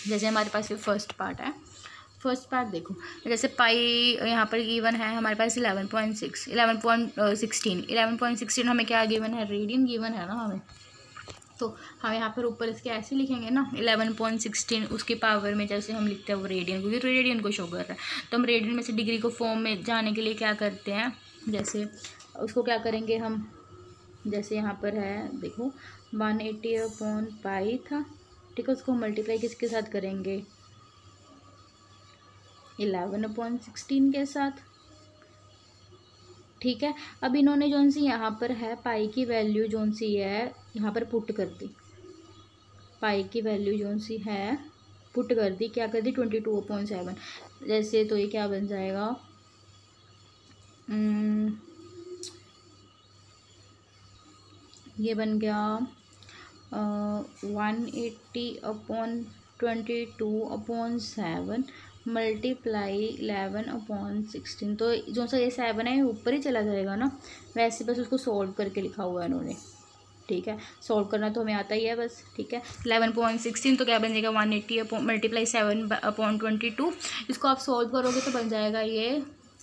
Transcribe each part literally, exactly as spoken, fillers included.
जैसे हमारे पास ये फर्स्ट पार्ट है, फर्स्ट पार्ट देखो, जैसे पाई यहाँ पर गिवन है हमारे पास eleven point six eleven point sixteen eleven point sixteen हमें क्या गिवन है, रेडियन गिवन है ना हमें। तो हम यहाँ पर ऊपर इसके ऐसे लिखेंगे ना, इलेवन पॉइंट सिक्सटीन उसके पावर में जैसे हम लिखते हैं वो रेडियन, क्योंकि रेडियन को शो कर रहा है। तो हम रेडियन में से डिग्री को फॉर्म में जाने के लिए क्या करते हैं, जैसे उसको क्या करेंगे हम, जैसे यहाँ पर है देखो वन एट्टी अपॉन पाई था, ठीक है, उसको मल्टीप्लाई किसके साथ करेंगे, इलेवन अपॉन सिक्सटीन के साथ, ठीक है। अब इन्होंने जौन सी यहाँ पर है पाई की वैल्यू जौन सी है यहाँ पर पुट कर दी, पाई की वैल्यू जौन सी है पुट कर दी, क्या कर दी, ट्वेंटी टू अपॉइंट सेवन, जैसे तो ये क्या बन जाएगा, ये बन गया one eighty upon twenty two upon seven multiply eleven upon sixteen. तो जो सा ये सेवन है ऊपर ही चला जाएगा ना, वैसे बस उसको सॉल्व करके लिखा हुआ है इन्होंने, ठीक है। सॉल्व करना तो हमें आता ही है बस, ठीक है। इलेवन पॉइंट सिक्सटीन तो क्या बन जाएगा, one eighty upon multiply seven upon twenty two, इसको आप सॉल्व करोगे तो बन जाएगा ये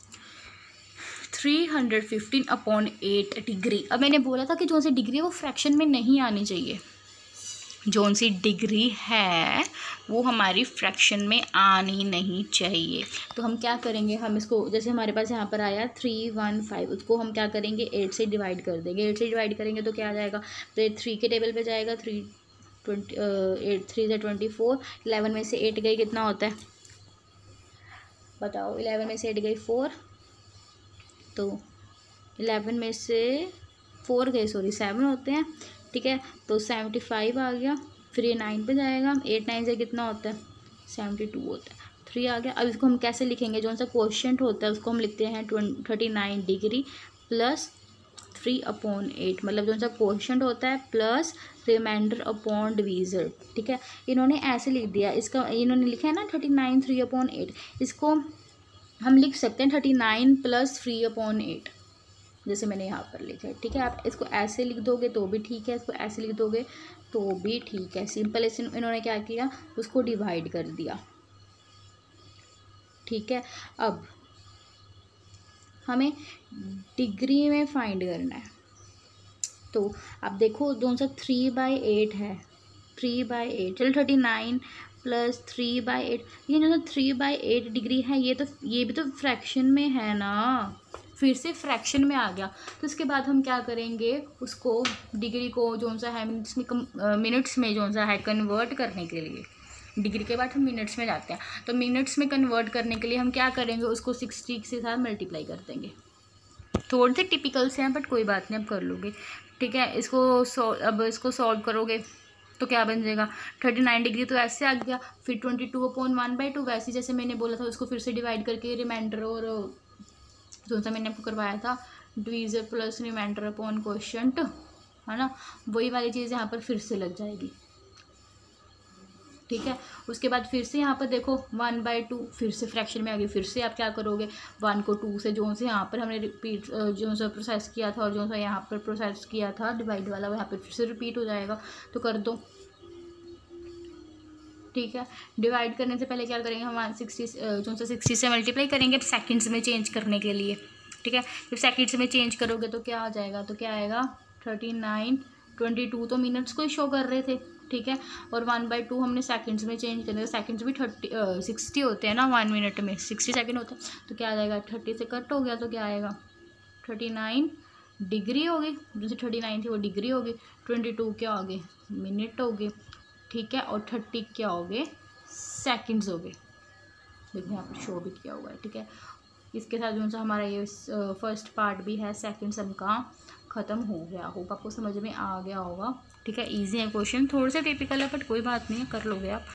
three hundred fifteen upon eight degree. अब मैंने बोला था कि जो सी डिग्री है वो फ्रैक्शन में नहीं आनी चाहिए, जो सी डिग्री है वो हमारी फ्रैक्शन में आनी नहीं चाहिए। तो हम क्या करेंगे, हम इसको जैसे हमारे पास यहाँ पर आया थ्री वन फाइव, उसको हम क्या करेंगे एट से डिवाइड कर देंगे, एट से डिवाइड करेंगे तो क्या आ जाएगा, तो थ्री के टेबल पे जाएगा, थ्री ट्वेंटी एट थ्री से ट्वेंटी फोर, इलेवन में से एट गई कितना होता है बताओ, इलेवन में से एट गई फोर, तो इलेवन में से फोर गए सॉरी सेवन होते हैं, ठीक है। तो सेवेंटी फाइव आ गया, फिर ये नाइन पे जाएगा, एट नाइन से कितना होता है, सेवेंटी टू होता है, थ्री आ गया। अब इसको हम कैसे लिखेंगे, जो सा क्वोशिएंट होता है उसको हम लिखते हैं thirty nine degree plus three upon eight, मतलब जो सा क्वोशिएंट होता है प्लस रिमाइंडर अपॉन डिवीज़र, ठीक है। इन्होंने ऐसे लिख दिया, इसका इन्होंने लिखा है ना thirty nine three upon eight, इसको हम लिख सकते हैं thirty nine plus three upon eight, जैसे मैंने यहाँ पर लिखा है, ठीक है। आप इसको ऐसे लिख दोगे तो भी ठीक है, इसको ऐसे लिख दोगे तो भी ठीक है, सिंपल। ऐसे इन्होंने क्या किया, उसको डिवाइड कर दिया, ठीक है। अब हमें डिग्री में फाइंड करना है, तो अब देखो जो सा थ्री बाई एट है, थ्री बाई एट चलो thirty nine plus three by eight, ये जो थ्री बाई एट डिग्री है ये तो ये भी तो फ्रैक्शन में है ना, फिर से फ्रैक्शन में आ गया। तो इसके बाद हम क्या करेंगे, उसको डिग्री को जो सा है मिनट्स में मिनट्स में जो सा है कन्वर्ट करने के लिए, डिग्री के बाद हम मिनट्स में जाते हैं, तो मिनट्स में कन्वर्ट करने के लिए हम क्या करेंगे, उसको सिक्सटी के साथ मल्टीप्लाई कर देंगे। थोड़े से टिपिकल से हैं बट कोई बात नहीं, अब कर लोगे, ठीक है। इसको सॉ अब इसको सॉल्व करोगे तो क्या बन जाएगा, थर्टी नाइन डिग्री तो ऐसे आ गया, फिर twenty two upon one by two, वैसे जैसे मैंने बोला था उसको फिर से डिवाइड करके रिमाइंडर और जो सा मैंने आपको करवाया था divisor plus remainder upon quotient, है ना, वही वाली चीज़ यहाँ पर फिर से लग जाएगी, ठीक है। उसके बाद फिर से यहाँ पर देखो वन बाई टू फिर से फ्रैक्शन में आ गई, फिर से आप क्या करोगे, वन को टू से जो से यहाँ पर हमने रिपीट जो सा प्रोसेस किया था और जो सा यहाँ पर प्रोसेस किया था डिवाइड वाला वो यहाँ पर फिर से रिपीट हो जाएगा, तो कर दो, ठीक है। डिवाइड करने से पहले क्या करेंगे हम, वन सिक्सटी जो सा सिक्सटी से मल्टीप्लाई करेंगे सेकंड्स में चेंज करने के लिए, ठीक है। जब सेकंड्स में चेंज करोगे तो क्या आ जाएगा, तो क्या आएगा थर्टी नाइन, ट्वेंटी टू तो मिनट्स को ही शो कर रहे थे, ठीक है, और वन बाई टू हमने सेकंड्स में चेंज करने, सेकंड्स भी थर्टी सिक्सटी होते हैं ना, वन मिनट में सिक्सटी सेकंड होते हैं, तो क्या आ जाएगा, थर्टी से कट हो गया तो क्या आएगा, थर्टी नाइन डिग्री होगी, जैसे थर्टी नाइन थी वो डिग्री होगी, ट्वेंटी टू क्या हो गए, मिनट हो गए, ठीक है, और थर्टी क्या हो गए, सेकेंड्स हो गए, देखो यहाँ पर शो भी किया हुआ है, ठीक है। इसके साथ जो सा हमारा ये फर्स्ट पार्ट भी है सेकंड सम का ख़त्म हो गया होगा, आपको समझ में आ गया होगा, ठीक है। इजी है क्वेश्चन, थोड़े से टिपिकल है बट कोई बात नहीं है, कर लोगे आप।